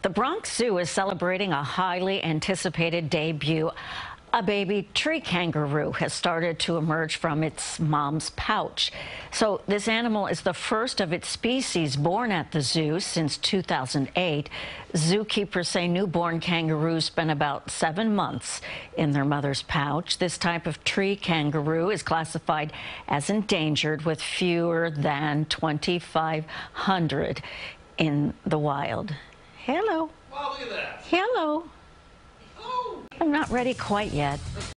The Bronx Zoo is celebrating a highly anticipated debut. A baby tree kangaroo has started to emerge from its mom's pouch. So this animal is the first of its species born at the zoo since 2008. Zookeepers say newborn kangaroos spend about 7 months in their mother's pouch. This type of tree kangaroo is classified as endangered, with fewer than 2,500 in the wild. Hello. Wow, look at that. Hello. Oh. I'm not ready quite yet.